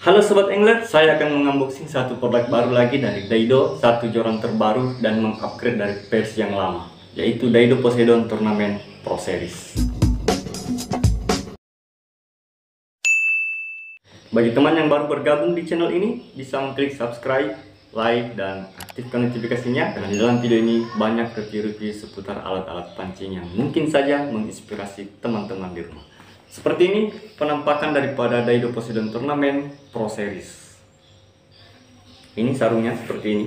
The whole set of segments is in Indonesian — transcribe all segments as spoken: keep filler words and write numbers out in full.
Halo Sobat Angler, saya akan mengunboxing satu produk baru lagi dari Daido, satu joran terbaru dan mengupgrade dari versi yang lama, yaitu Daido Poseidon Turnamen Pro Series. Bagi teman yang baru bergabung di channel ini, bisa mengklik subscribe, like, dan aktifkan notifikasinya. Karena di dalam video ini banyak review-review seputar alat-alat pancing yang mungkin saja menginspirasi teman-teman di rumah. Seperti ini penampakan daripada Daido Poseidon Turnamen Pro Series. Ini sarungnya seperti ini.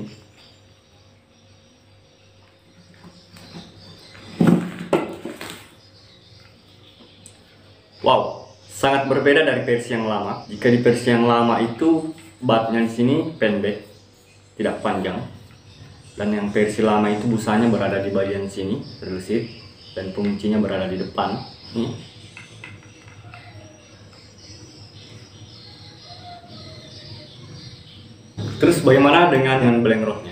Wow, sangat berbeda dari versi yang lama. Jika di versi yang lama itu batnya di sini pendek, tidak panjang, dan yang versi lama itu busanya berada di bagian sini, terlisit, dan penguncinya berada di depan. Nih. Terus bagaimana dengan dengan blank rodnya?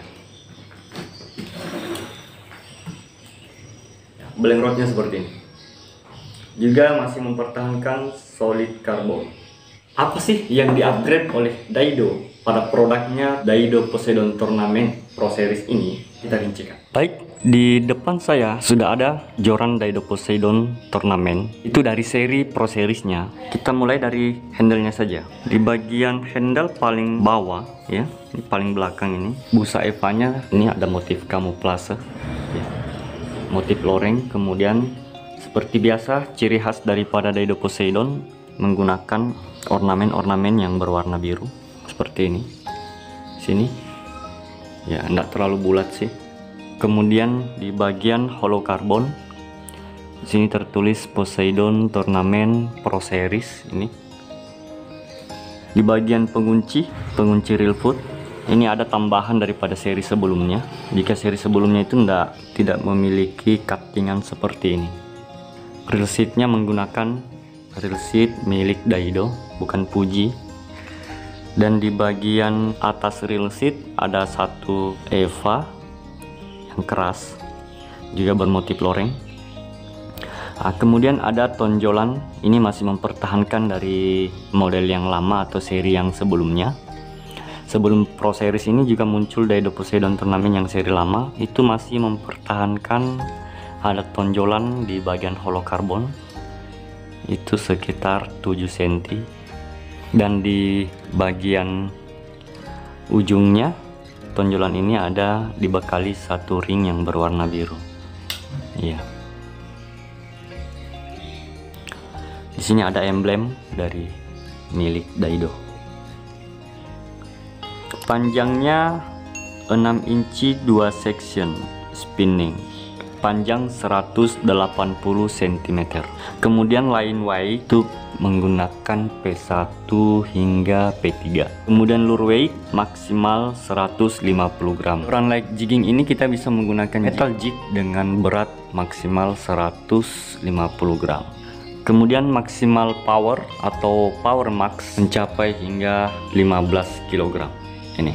Ya, blank rodnya seperti ini. Juga masih mempertahankan solid carbon. Apa sih yang di-upgrade oleh Daido pada produknya Daido Poseidon Turnamen Pro Series ini? Kita rincikan. Baik, di depan saya sudah ada joran Daido Poseidon Turnamen. Itu dari seri Pro Series-nya. Kita mulai dari handle-nya saja. Di bagian handle paling bawah, ya, ini paling belakang ini, busa Eva-nya ini ada motif kamuflase, ya, motif loreng. Kemudian seperti biasa, ciri khas daripada Daido Poseidon menggunakan ornamen-ornamen yang berwarna biru seperti ini. Sini, ya, enggak terlalu bulat sih. Kemudian di bagian hollow carbon, sini tertulis Poseidon Turnamen Pro Series ini. Di bagian pengunci, pengunci real foot, ini ada tambahan daripada seri sebelumnya. Jika seri sebelumnya itu enggak tidak memiliki cuttingan seperti ini. Reel seatnya menggunakan reel seat milik Daido, bukan Fuji. Dan di bagian atas reel seat ada satu Eva yang keras, juga bermotif loreng. Nah, kemudian ada tonjolan, ini masih mempertahankan dari model yang lama atau seri yang sebelumnya. Sebelum Pro Series ini juga muncul Daido Poseidon Turnamen yang seri lama, itu masih mempertahankan ada tonjolan di bagian hollow carbon itu sekitar tujuh sentimeter, dan di bagian ujungnya tonjolan ini ada dibekali satu ring yang berwarna biru. Iya. Di sini ada emblem dari milik Daido. Panjangnya enam inci dua section spinning, panjang seratus delapan puluh sentimeter. Kemudian line weight itu menggunakan P satu hingga P tiga. Kemudian lure weight maksimal seratus lima puluh gram. Run light jigging ini kita bisa menggunakan metal jig dengan berat maksimal seratus lima puluh gram. Kemudian maksimal power atau power max mencapai hingga lima belas kilogram. Ini.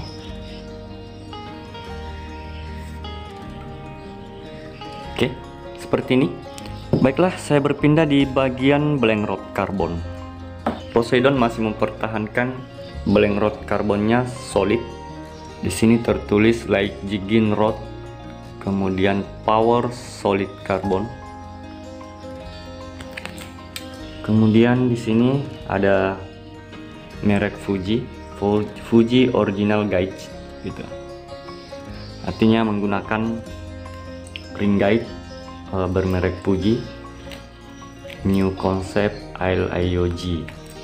Oke, seperti ini. Baiklah, saya berpindah di bagian blank rod karbon. Poseidon masih mempertahankan blank rod karbonnya solid. Di sini tertulis light jigging rod, kemudian power solid carbon. Kemudian di sini ada merek Fuji, Fuji Original Guide, gitu. Artinya menggunakan ring guide uh, bermerek Fuji, new concept L I O G,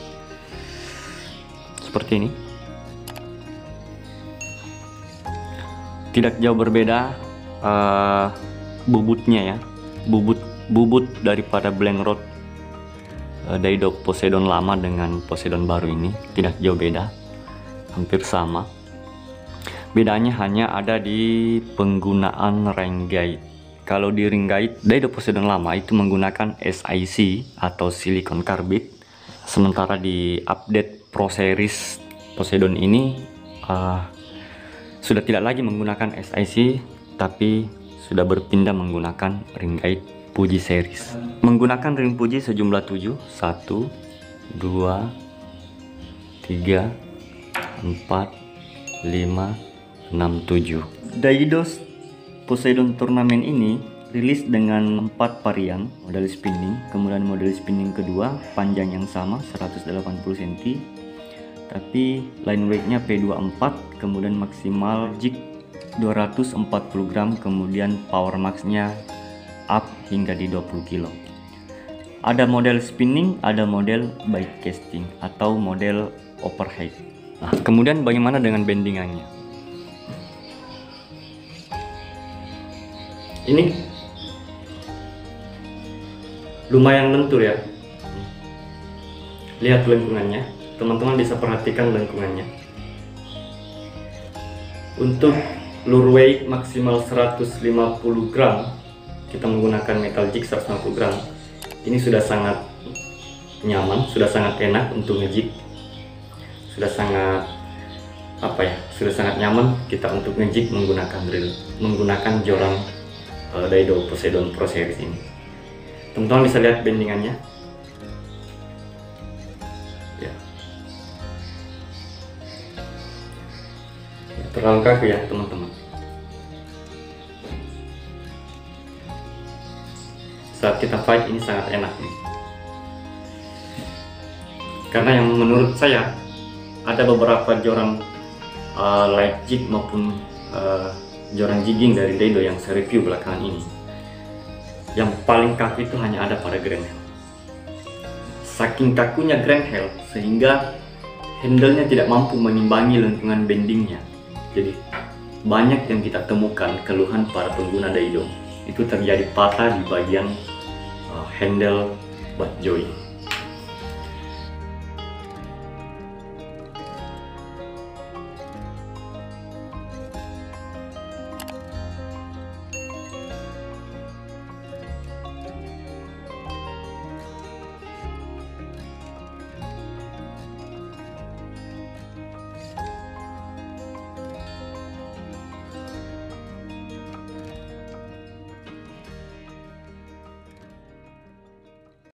seperti ini. Tidak jauh berbeda uh, bubutnya, ya, bubut bubut daripada blank rod uh, Daido Poseidon lama dengan Poseidon baru ini tidak jauh beda, hampir sama. Bedanya hanya ada di penggunaan ring guide. Kalau di ring guide Daido Poseidon lama itu menggunakan S I C atau silicon carbide, sementara di update Pro Series Poseidon ini uh, sudah tidak lagi menggunakan S I C, tapi sudah berpindah menggunakan ring guide Fuji series. Menggunakan ring Fuji sejumlah tujuh, satu, dua, tiga, empat, lima, enam, tujuh. Daido Poseidon Tournament ini rilis dengan empat varian model spinning. Kemudian model spinning kedua panjang yang sama seratus delapan puluh sentimeter, tapi line weightnya P dua puluh empat, kemudian maksimal jig dua ratus empat puluh gram, kemudian power maxnya up hingga di dua puluh kilo. Ada model spinning, ada model bike casting atau model overhead. Nah, kemudian bagaimana dengan bendingannya? Ini lumayan lentur ya. Lihat lengkungannya, teman-teman bisa perhatikan lengkungannya. Untuk lure weight maksimal seratus lima puluh gram, kita menggunakan metal jig seratus lima puluh gram. Ini sudah sangat nyaman, sudah sangat enak untuk ngejig, sudah sangat apa ya, sudah sangat nyaman kita untuk ngejig menggunakan drill, menggunakan joran uh, Daido Poseidon Pro Series ini. Teman-teman bisa lihat bendingannya. Ya. Terlalu kaku ya teman-teman. Saat kita fight ini sangat enak nih. Karena yang menurut saya ada beberapa joran uh, light jig maupun uh, joran jigging dari Daido yang saya review belakangan ini, yang paling kaku itu hanya ada pada Grand Hell. Saking kakunya Grand Hell sehingga handle-nya tidak mampu menimbangi lengkungan bendingnya. Jadi banyak yang kita temukan keluhan para pengguna Daido itu terjadi patah di bagian uh, handle butt joint.